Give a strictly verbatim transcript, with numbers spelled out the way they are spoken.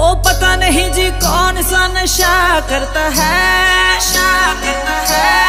ओ पता नहीं जी कौन सा नशा करता है, नशा करता है।